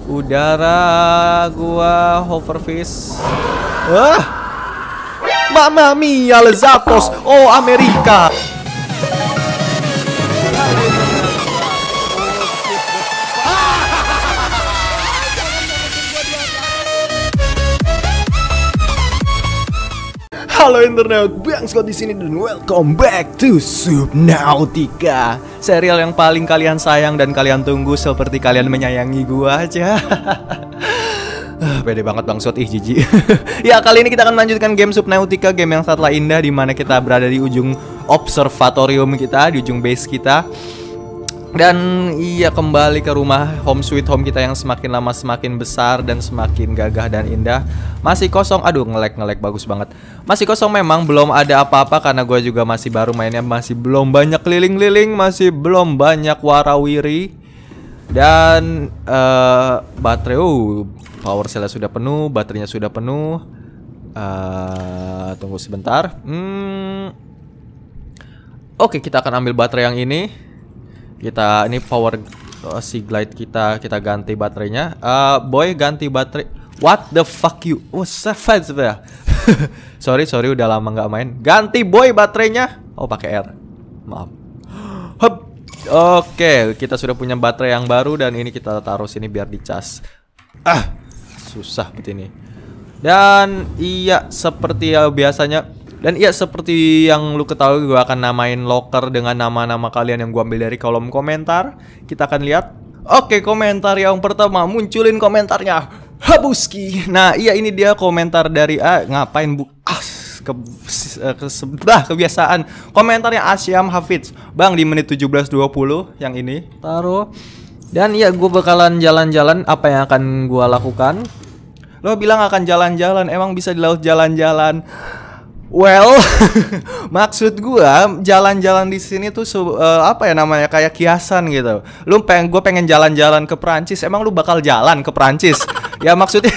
Udara gua hoverfish. Mamma mia, lezatos. Oh, Amerika. Halo internet, Bang Scott di sini dan welcome back to Subnautica, serial yang paling kalian sayang dan kalian tunggu seperti kalian menyayangi gua aja. Pede banget Bang Scott, jijik. Ya, kali ini kita akan melanjutkan game Subnautica, game yang sangatlah indah di mana kita berada di ujung observatorium kita, di ujung base kita. Dan iya, kembali ke rumah home sweet home kita yang semakin lama semakin besar dan semakin gagah dan indah. Masih kosong, aduh nge-lag bagus banget. Masih kosong memang, belum ada apa-apa karena gue juga masih baru mainnya. Masih belum banyak keliling-liling, masih belum banyak warawiri. Dan baterai, power cell sudah penuh, baterainya sudah penuh. Tunggu sebentar. Oke, kita akan ambil baterai yang ini. Kita ini power si glide kita ganti baterainya. Boy, ganti baterai. What the fuck you? Oh, savage ya. sorry udah lama nggak main. Ganti boy baterainya. Oh, pakai R. Maaf. Hup. Oke, kita sudah punya baterai yang baru dan ini kita taruh sini biar dicas. Susah begini. Dan iya, seperti biasanya. Dan iya, seperti yang lu ketahui, gue akan namain locker dengan nama-nama kalian yang gue ambil dari kolom komentar. Kita akan lihat. Oke, komentar yang pertama, munculin komentarnya Habuski. Nah iya, ini dia komentar dari ngapain bu? Kebiasaan. Komentarnya Asyam Hafiz. Bang, di menit 17.20 yang ini taruh. Dan iya, gue bakalan jalan-jalan. Apa yang akan gue lakukan? Lo bilang akan jalan-jalan, emang bisa di laut jalan-jalan? Well, maksud gua jalan-jalan di sini tuh apa ya namanya, kayak kiasan gitu. Gue pengen jalan-jalan ke Perancis, emang lu bakal jalan ke Perancis? Ya maksudnya,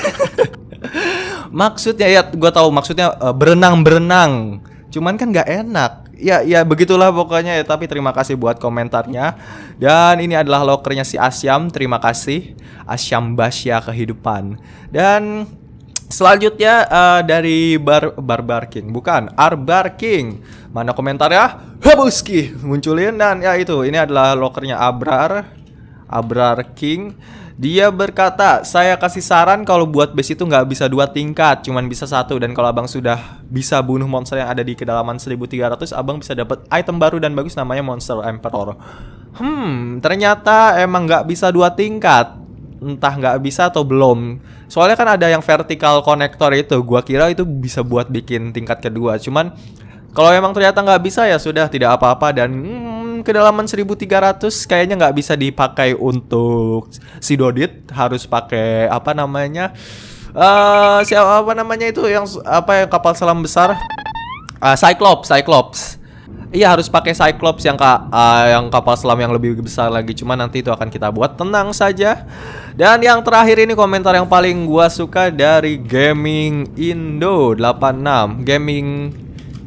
maksudnya ya gua tahu maksudnya berenang-berenang. Cuman kan nggak enak. Ya begitulah pokoknya ya. Tapi terima kasih buat komentarnya. Dan ini adalah lokernya si Asyam. Terima kasih Asyam Basya Kehidupan. Dan selanjutnya dari Barbar King, bukan Arbar King. Mana komentarnya? Habuski munculin. Dan ya itu, ini adalah lokernya Abrar King. Dia berkata, saya kasih saran kalau buat base itu nggak bisa 2 tingkat, cuman bisa 1. Dan kalau abang sudah bisa bunuh monster yang ada di kedalaman 1300, abang bisa dapat item baru dan bagus namanya Monster Emperor. Ternyata emang nggak bisa 2 tingkat. Entah nggak bisa atau belum. Soalnya kan ada yang vertical connector itu. Gua kira itu bisa buat bikin tingkat kedua. Cuman kalau emang ternyata nggak bisa, ya sudah, tidak apa-apa. Dan kedalaman 1300 kayaknya nggak bisa dipakai untuk si Dodit. Harus pakai apa namanya? Siapa namanya itu yang kapal selam besar? Cyclops. Iya, harus pakai Cyclops yang kapal selam yang lebih besar lagi. Cuma nanti itu akan kita buat, tenang saja. Dan yang terakhir ini komentar yang paling gua suka dari Gaming Indo 86. Gaming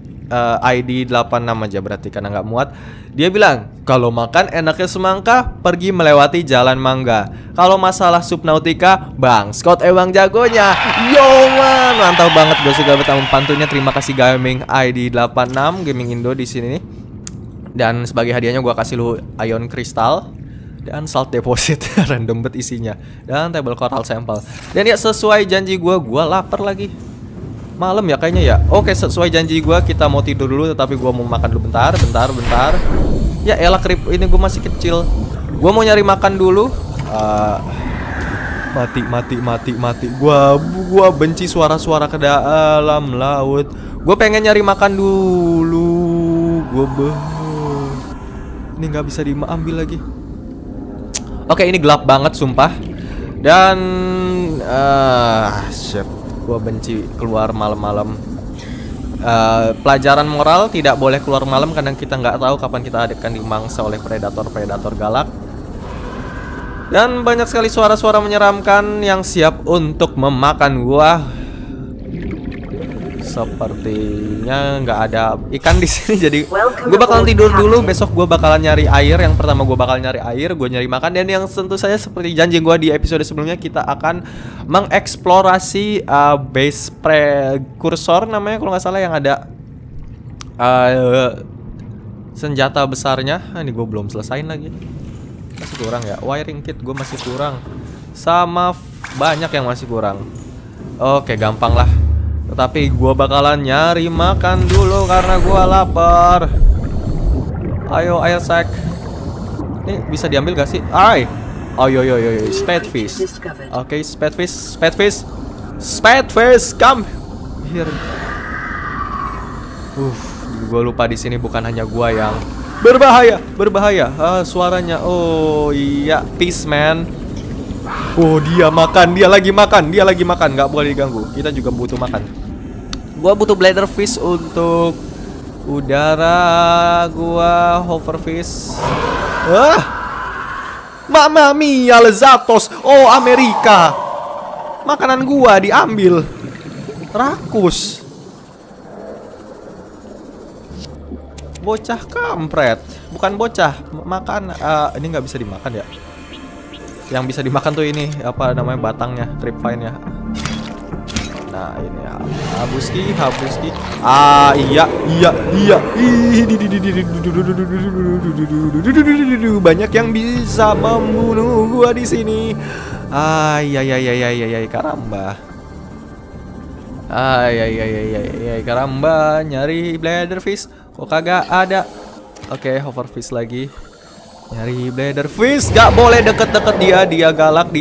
ID 86 aja berarti karena nggak muat. Dia bilang, kalau makan enaknya semangka, pergi melewati jalan mangga. Kalau masalah Subnautica, Bang Scott emang jagonya. Yo man, mantap banget. Gue suka bertamu pantunnya. Terima kasih Gaming ID 86, Gaming Indo di sini. Dan sebagai hadiahnya gue kasih lu ion kristal dan salt deposit. Random bet isinya. Dan table coral sampel. Dan ya, sesuai janji gue lapar lagi. Malam ya kayaknya ya. Oke, sesuai janji gue, kita mau tidur dulu. Tetapi gue mau makan dulu bentar. Ya elah, krip, ini gue masih kecil. Gue mau nyari makan dulu. Mati. Gua benci suara-suara ke dalam laut. Gue pengen nyari makan dulu. Ini nggak bisa diambil lagi. Oke, ini gelap banget sumpah. Dan shit. Gue benci keluar malam-malam. Pelajaran moral, tidak boleh keluar malam karena kita nggak tahu kapan kita akan dimangsa oleh predator galak. Dan banyak sekali suara-suara menyeramkan yang siap untuk memakan gua. sepertinya nggak ada ikan di sini. Jadi gue bakalan tidur dulu. Besok gue bakalan nyari air. Yang pertama gue bakal nyari air, gue nyari makan. Dan yang tentu saja seperti janji gue di episode sebelumnya, kita akan mengeksplorasi base prekursor namanya kalau nggak salah, yang ada senjata besarnya. Ini gue belum selesain lagi. Masih kurang ya. Wiring kit gue masih kurang. Sama banyak yang masih kurang. Oke, gampang lah. Tetapi gue bakalan nyari makan dulu karena gue lapar. Ayo, ayo sek. Ini bisa diambil gak sih? Ayo, Spadefish. Oke, Spadefish, come here. Gue lupa di sini bukan hanya gue yang berbahaya. Suaranya. Oh iya, peace man. Oh, dia lagi makan, nggak boleh diganggu. Kita juga butuh makan. Gua butuh bladderfish untuk udara, gua hoverfish. Mamma mia, lezatos. Oh, Amerika. Makanan gua diambil. Rakus. Bocah kampret. Bukan bocah, makan. Ini nggak bisa dimakan ya. Yang bisa dimakan tuh ini, apa namanya, batangnya, tripvine-nya. Nah, ini habuski. Iya. Banyak yang bisa membunuh gua di sini. Iya, karamba. Karamba, nyari bladderfish. Kok kagak ada? Oke, hoverfish lagi. Nyari bladderfish, gak boleh deket-deket dia. Dia galak.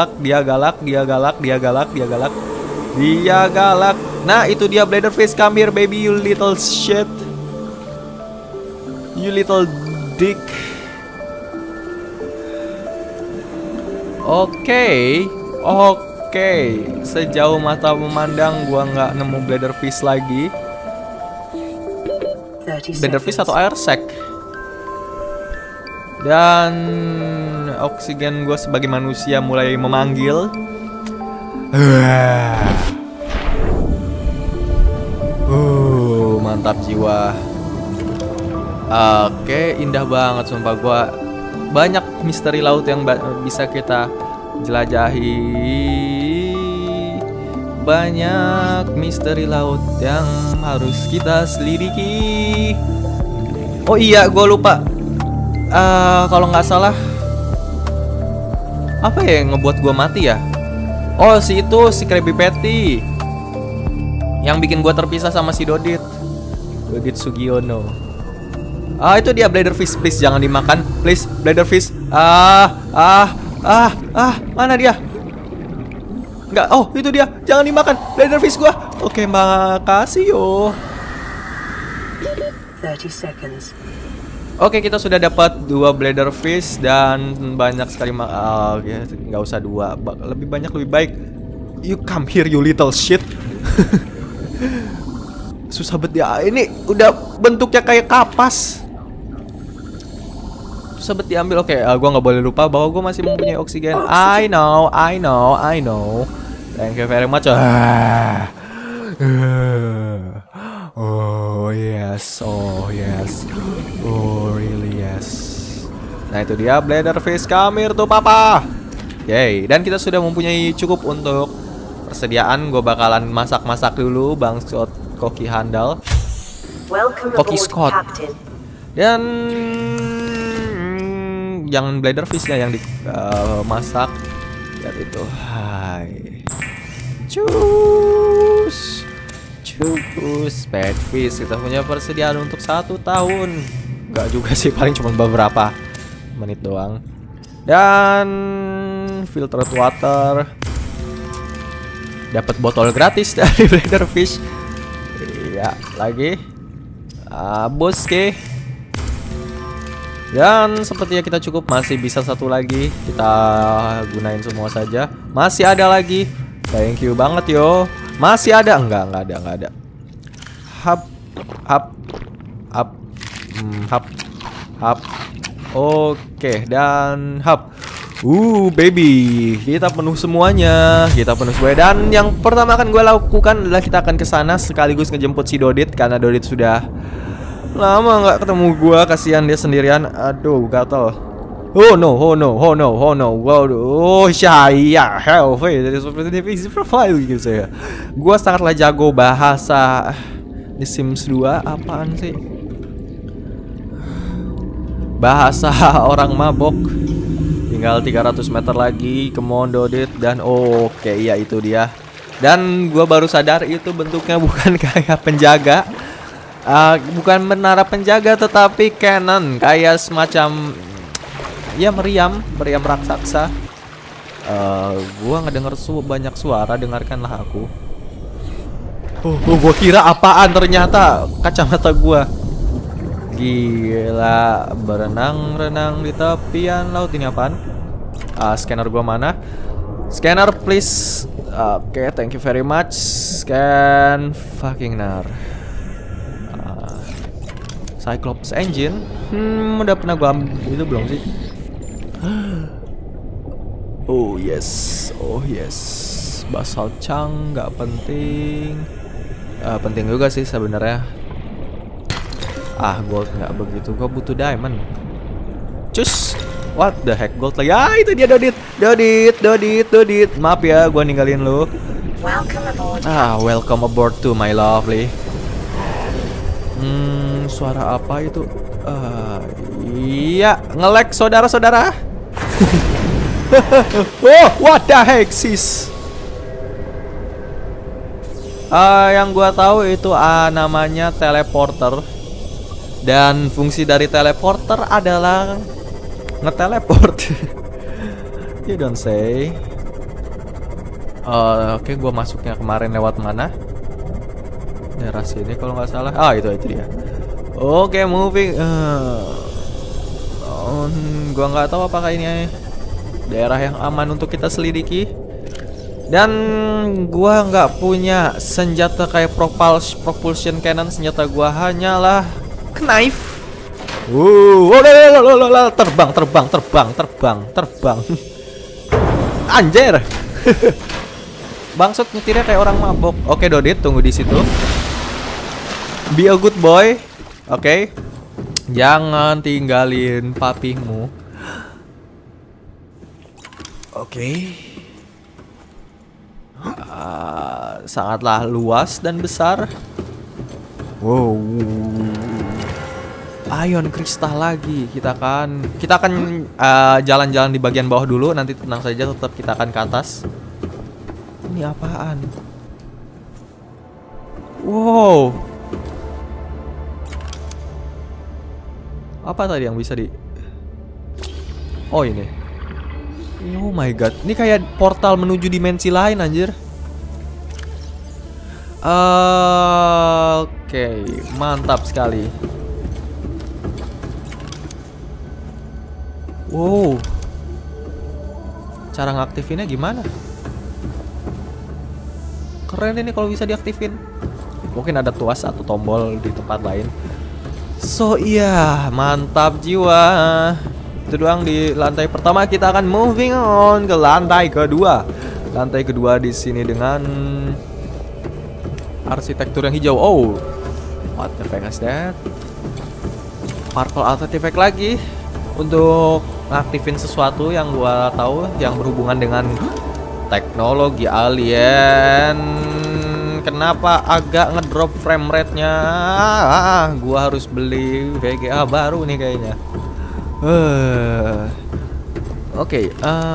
Nah, itu dia bladderfish. Come here baby, you little shit. You little dick. Oke. Sejauh mata memandang, gua nggak nemu bladderfish lagi. Bladderfish atau air sac. Dan oksigen gue sebagai manusia mulai memanggil. Mantap jiwa. Oke, indah banget sumpah. Gue banyak misteri laut yang bisa kita jelajahi. Banyak misteri laut yang harus kita selidiki. Oh iya, gue lupa. Kalau nggak salah, apa ya yang ngebuat gua mati ya? Oh, si Krabby Patty yang bikin gua terpisah sama si Dodit Sugiono. Itu dia bladderfish, please jangan dimakan, please bladderfish. Mana dia? Nggak, oh itu dia, jangan dimakan bladderfish gua. Oke, makasih yo. 30 seconds. Oke, kita sudah dapat 2 bladderfish dan banyak sekali nggak usah 2, lebih banyak lebih baik. You come here you little shit. Susah banget ya, ini udah bentuknya kayak kapas. Susah banget diambil. Oke, gua nggak boleh lupa bahwa gua masih mempunyai oksigen. I know. Thank you very much. Oh yes. Oh really yes. Nah, itu dia bladderfish, come here tuh papa. Yay, dan kita sudah mempunyai cukup untuk persediaan. Gue bakalan masak-masak dulu Bang Scott Koki handal. Koki Scott. Dan jangan bladderfishnya yang dimasak. Lihat itu. Hai. Cus. Spadefish, kita punya persediaan untuk 1 tahun. Enggak juga sih, paling cuma beberapa menit doang. Dan filtered water. Dapat botol gratis dari bladderfish. Iya, lagi. Boske. Dan sepertinya kita cukup, masih bisa 1 lagi. Kita gunain semua saja. Masih ada lagi. Thank you banget yo. Masih ada? Enggak ada. Hap. Oke, dan hap. Baby, kita penuh semuanya, dan yang pertama akan gue lakukan adalah kita akan ke sana sekaligus ngejemput si Dodit karena Dodit sudah lama nggak ketemu gue, kasihan dia sendirian. Aduh, gatel. Oh no, wow, saya healthy dari seperti profile gitu saya. Gue sangatlah jago bahasa di Sims 2, apaan sih? Bahasa orang mabok. Tinggal 300 meter lagi, come on Dodit. Dan oke, ya itu dia. Dan gua baru sadar itu bentuknya bukan kayak penjaga, bukan menara penjaga, tetapi cannon, kayak semacam ya meriam raksasa. Gua ngedenger banyak suara, dengarkanlah aku. Gua kira apaan, ternyata kacamata gua. Gila, berenang di tepian laut. Ini apaan? Scanner gua mana? Scanner please. Oke, thank you very much. Scan fucking nar. Cyclops engine. Udah pernah gua ambil itu belum sih? Oh yes. Basal chunk nggak penting. Penting juga sih sebenarnya. Gold nggak begitu, gue butuh diamond. Cus, what the heck, gold lagi. Itu dia Dodit. Maaf ya, gue ninggalin lo. Welcome aboard to my lovely. Suara apa itu? Iya, nge-lag saudara-saudara. Oh, what the heck sis? Yang gue tahu itu namanya teleporter. Dan fungsi dari teleporter adalah nge-teleport. You don't say. Oke, gua masuknya kemarin lewat mana? Daerah sini kalau nggak salah. Itu dia. Oke, moving. Gua nggak tahu apakah ini daerah yang aman untuk kita selidiki. Dan gua nggak punya senjata kayak propulsion cannon. Senjata gua hanyalah knife. Terbang. Anjir. Bangsat, nyetirnya kayak orang mabok. Oke, Dodit, tunggu di situ. Be a good boy. Oke. Jangan tinggalin papihmu. Oke. Sangatlah luas dan besar. Wow. Ion kristal lagi. Kita akan jalan-jalan di bagian bawah dulu. Nanti tenang saja, tetap kita akan ke atas. Ini apaan? Wow. Apa tadi yang bisa di... Oh, ini. Oh my god. Ini kayak portal menuju dimensi lain, anjir. Oke, mantap sekali. Wow. Cara ngaktifinnya gimana? Keren ini kalau bisa diaktifin. Mungkin ada tuas atau tombol di tempat lain. So iya, mantap jiwa. Itu doang di lantai pertama. Kita akan moving on ke lantai kedua. Lantai kedua di sini dengan arsitektur yang hijau. Oh, what the heck is that? Purple artifact lagi untuk ngaktifin sesuatu yang gua tahu yang berhubungan dengan teknologi alien. Kenapa agak ngedrop frame rate-nya? Gua harus beli VGA baru nih kayaknya. Oke,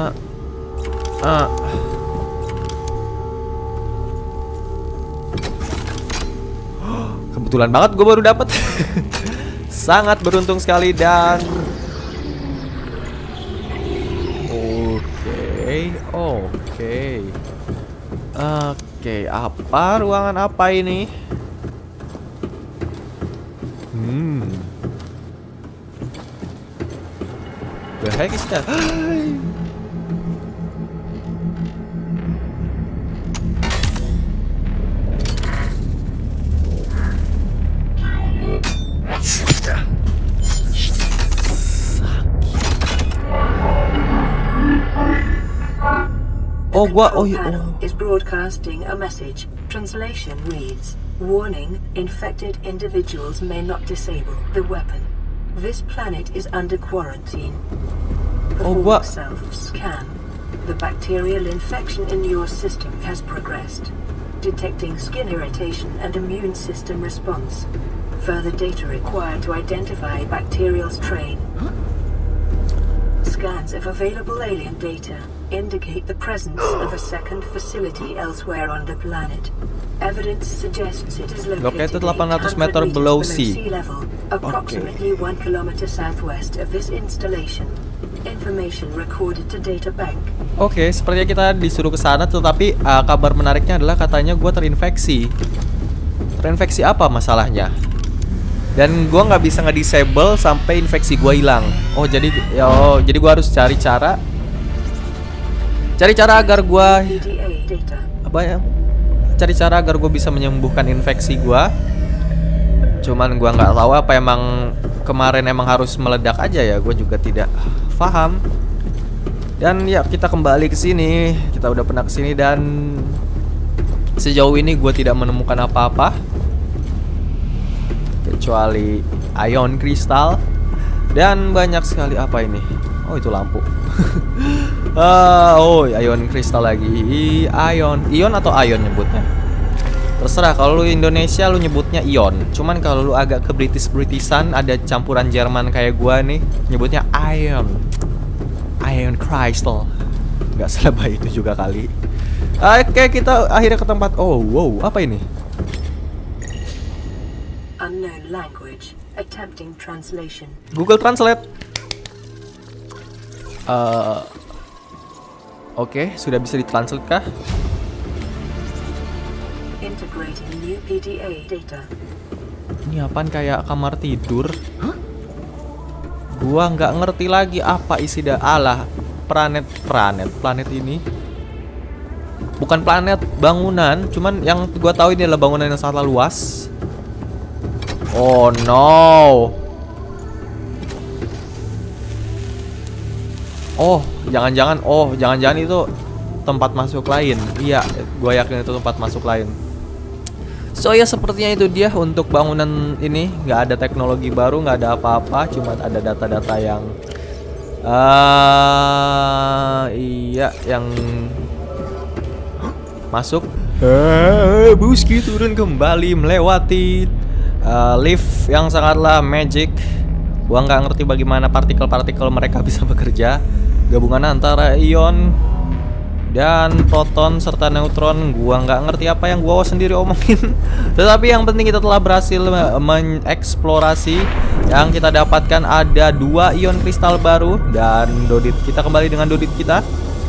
kebetulan banget gue baru dapat. Sangat beruntung sekali. Dan Oke, apa ruangan apa ini? The heck is that? Oh, oh iya. Is broadcasting a message. Translation reads, "Warning, infected individuals may not disable the weapon. This planet is under quarantine." Perform self-scan. The bacterial infection in your system has progressed, detecting skin irritation and immune system response. Further data required to identify bacterial strain. Scans of available alien data indicate the presence of a second facility elsewhere on the planet. Evidence suggests it is located 800 meter below sea level, approximately 1 kilometer southwest of this installation. Information recorded to data bank. Oke, sepertinya kita disuruh ke sana, tetapi kabar menariknya adalah katanya gue terinfeksi. Terinfeksi apa masalahnya? Dan gue nggak bisa nge-disable sampai infeksi gue hilang. Oh jadi gue harus cari cara agar gue cari cara agar gue bisa menyembuhkan infeksi gue. Cuman gue nggak tahu apa emang kemarin emang harus meledak aja ya. Gue juga tidak paham. Dan ya kita kembali ke sini. Kita udah pernah ke sini dan sejauh ini gue tidak menemukan apa-apa kecuali ion kristal dan banyak sekali apa ini. Oh itu lampu. Oh ion kristal lagi. Ion atau ion nyebutnya. Terserah, kalau lu Indonesia lu nyebutnya ion. Cuman kalau lu agak ke Britishan ada campuran Jerman kayak gua nih, nyebutnya ion. Ion crystal. Nggak selebay itu juga kali. Oke, kita akhirnya ke tempat. Oh wow, apa ini? Unknown language. Attempting translation. Google Translate. Oke, sudah bisa ditranslate kah? Integrating new PDA data. Ini apaan, kayak kamar tidur? Gua nggak ngerti lagi apa isi alah planet ini. Bukan planet, bangunan. Cuman yang gua tahu ini adalah bangunan yang sangat luas. Oh no. Oh, jangan-jangan itu tempat masuk lain. Iya, gue yakin itu tempat masuk lain. So ya sepertinya itu dia untuk bangunan ini. Nggak ada teknologi baru, nggak ada apa-apa. Cuma ada data-data yang iya, yang masuk. Buski turun kembali melewati lift yang sangatlah magic. Gua nggak ngerti bagaimana partikel-partikel mereka bisa bekerja. Gabungan antara ion dan proton serta neutron. Gua nggak ngerti apa yang gua sendiri omongin. Tetapi yang penting kita telah berhasil mengeksplorasi. Yang kita dapatkan ada 2 ion kristal baru dan dodit. Kita kembali dengan dodit kita.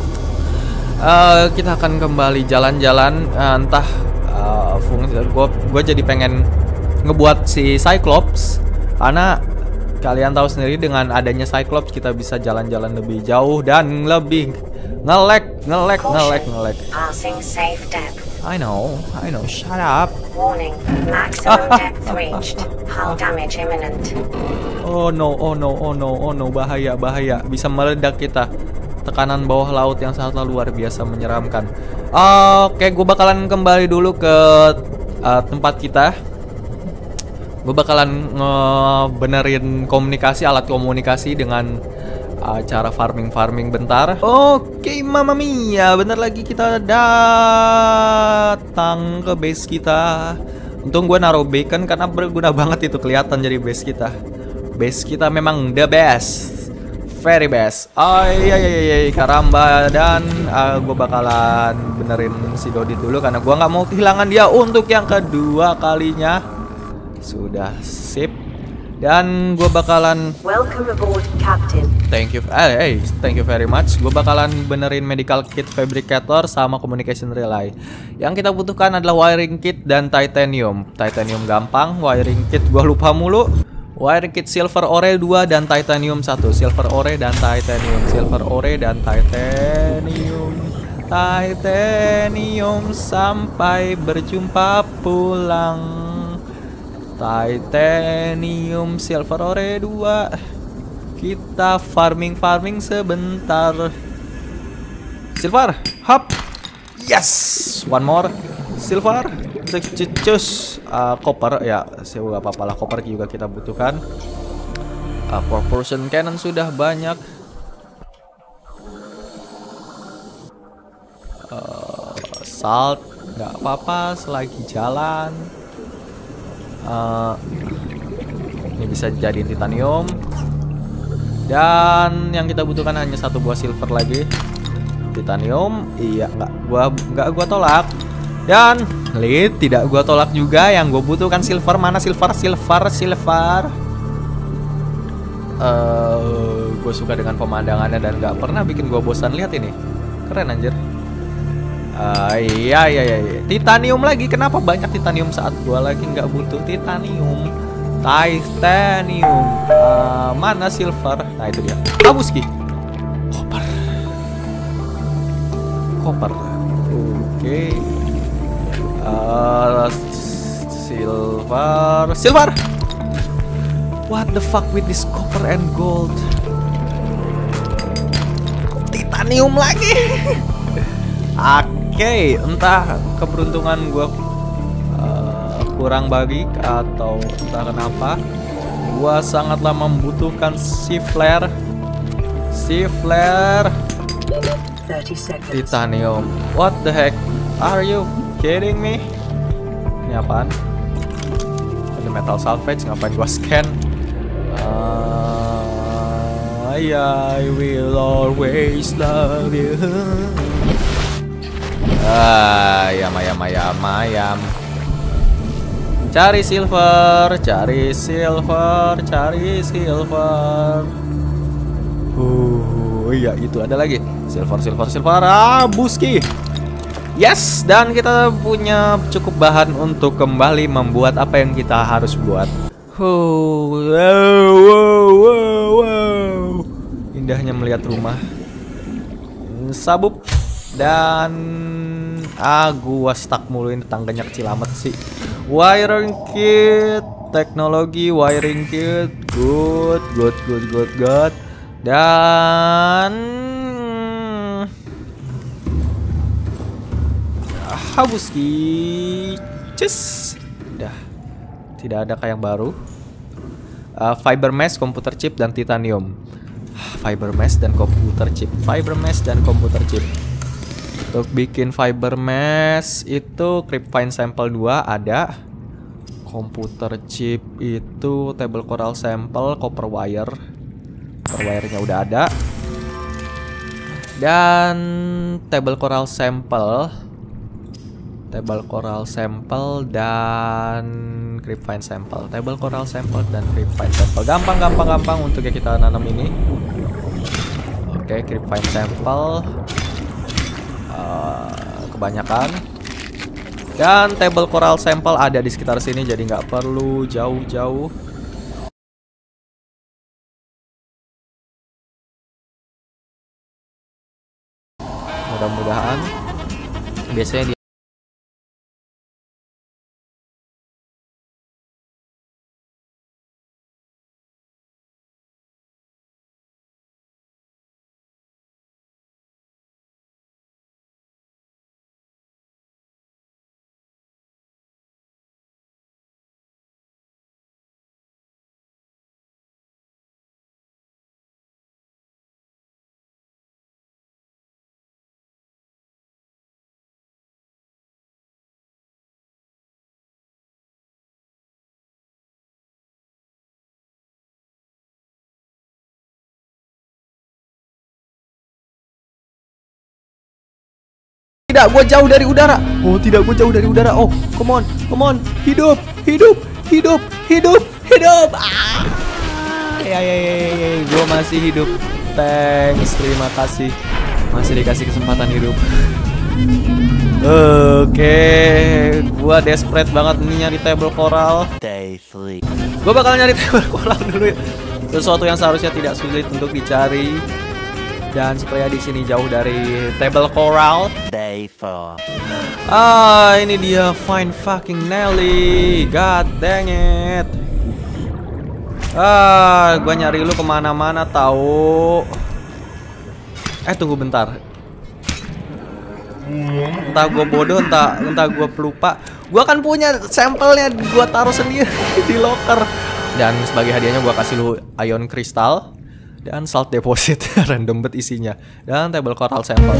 Kita akan kembali jalan-jalan. Entah fungsi. Gua jadi pengen ngebuat si Cyclops, karena kalian tahu sendiri dengan adanya Cyclops kita bisa jalan-jalan lebih jauh dan lebih nge-lag. I know, shut up. Warning, maximum depth reached. Hull damage imminent. Oh no, bahaya, bisa meledak kita. Tekanan bawah laut yang sangatlah luar biasa menyeramkan. Oke, gue bakalan kembali dulu ke tempat kita. Gue bakalan benerin alat komunikasi dengan cara farming bentar. Oke, Mamma Mia, bentar lagi kita datang ke base kita. Untung gue naruh beacon karena berguna banget itu, kelihatan jadi base kita. Base kita memang the best, very best. Iya, karamba. Dan gue bakalan benerin si Dodit dulu karena gue nggak mau kehilangan dia untuk yang kedua kalinya. Sudah sip. Dan gue bakalan welcome aboard, Captain. Thank you very much. Gue bakalan benerin medical kit fabricator sama communication relay. Yang kita butuhkan adalah wiring kit dan titanium. Titanium gampang, wiring kit gue lupa mulu. Wiring kit silver ore 2 dan titanium 1. Silver ore dan titanium. Titanium sampai berjumpa pulang. Titanium, silver ore 2. Kita farming sebentar. Silver, hop. Yes, one more silver. Cus, copper ya, gak apa-apa lah, copper juga kita butuhkan. Propulsion cannon sudah banyak. Salt nggak apa-apa selagi jalan. Ini bisa jadi titanium. Dan yang kita butuhkan hanya satu buah silver lagi. Titanium, iya nggak gua tolak. Dan lead tidak gua tolak juga. Yang gue butuhkan silver, mana silver. Gue suka dengan pemandangannya dan nggak pernah bikin gue bosan. Lihat ini, keren anjir. Iya. Titanium lagi. Kenapa banyak titanium saat gue lagi nggak butuh titanium? Mana silver? Nah itu dia. Abuski. Copper. Oke. Silver. What the fuck with this copper and gold? Titanium lagi. Oke, entah keberuntungan gue kurang baik atau entah kenapa, gue sangatlah membutuhkan sea flare. 30 seconds. Titanium. What the heck? Are you kidding me? Ini apaan? Ada metal salvage, ngapain gua scan? I will always love you. Ayam. Cari silver. Iya itu ada lagi. Silver. Buski. Yes, dan kita punya cukup bahan untuk kembali membuat apa yang kita harus buat. Wow. Indahnya melihat rumah. Sabuk. Dan gua stuck mulu, ini tangganya kecil amat sih. Wiring kit, teknologi wiring kit. Good. Dan Habuski. Udah. Tidak ada kayak yang baru. Fiber mesh, computer chip, dan titanium. Fiber mesh dan computer chip. Untuk bikin fiber mesh itu Cryptfine sample 2 ada. Computer chip itu table coral sample, copper wire. Copper wire-nya udah ada. Dan table coral sample dan Cryptfine sample. Table coral sample dan Cryptfine sample. Gampang untuk ya kita nanam ini. Oke, Cryptfine sample. Kebanyakan. Dan table coral sample ada di sekitar sini, jadi nggak perlu jauh-jauh. Mudah-mudahan. Biasanya dia tidak, gue jauh dari udara. Oh, tidak, gue jauh dari udara. Oh, come on. Hidup. Gue masih hidup. Thanks, terima kasih. Masih dikasih kesempatan hidup. Oke, gue desperate banget nih nyari table coral. Gue bakal nyari table coral dulu ya. Sesuatu yang seharusnya tidak sulit untuk dicari. Dan supaya di sini jauh dari table coral. Ini dia, find fucking Nelly. God dang it. Gua nyari lu kemana-mana tahu. Tunggu bentar. Entah gue bodoh, entah gue pelupa. Gue kan punya sampelnya, gue taruh sendiri di locker. Dan sebagai hadiahnya gue kasih lu ion kristal dan salt deposit. Random bet isinya. Dan table coral sample.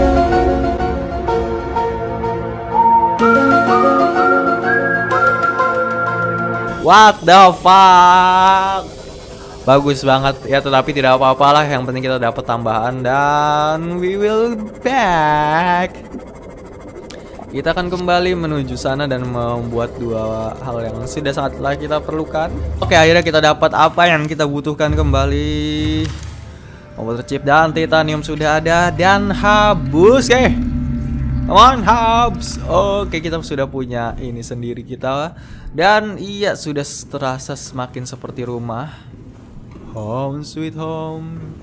What the fuck? Bagus banget ya, tetapi tidak apa-apalah, yang penting kita dapat tambahan. Dan we will back. Kita akan kembali menuju sana dan membuat dua hal yang sudah sangatlah kita perlukan. Oke, akhirnya kita dapat apa yang kita butuhkan kembali. Komputer chip dan titanium sudah ada. Dan habus, come on hubs. Oke, kita sudah punya ini sendiri kita. Dan iya, sudah terasa semakin seperti rumah. Home sweet home.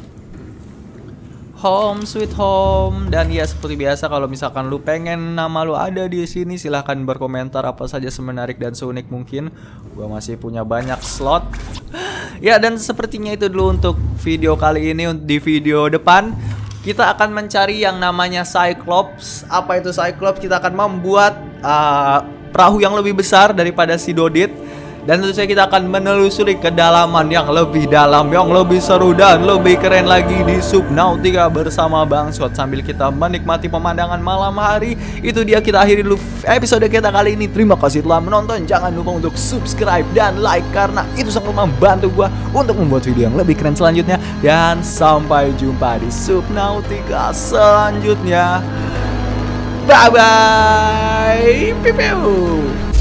Home sweet home. Dan ya, seperti biasa, kalau misalkan lu pengen nama lu ada di sini, silahkan berkomentar apa saja semenarik dan seunik mungkin. Gua masih punya banyak slot. Ya, dan sepertinya itu dulu untuk video kali ini. Di video depan kita akan mencari yang namanya Cyclops. Apa itu Cyclops? Kita akan membuat perahu yang lebih besar daripada si Dodit. Dan tentu saja kita akan menelusuri kedalaman yang lebih dalam, yang lebih seru dan lebih keren lagi di Subnautica bersama Bang Shot. Sambil kita menikmati pemandangan malam hari. Itu dia, kita akhiri dulu episode kita kali ini. Terima kasih telah menonton. Jangan lupa untuk subscribe dan like, karena itu sangat membantu gua untuk membuat video yang lebih keren selanjutnya. Dan sampai jumpa di Subnautica selanjutnya. Bye bye. Piu.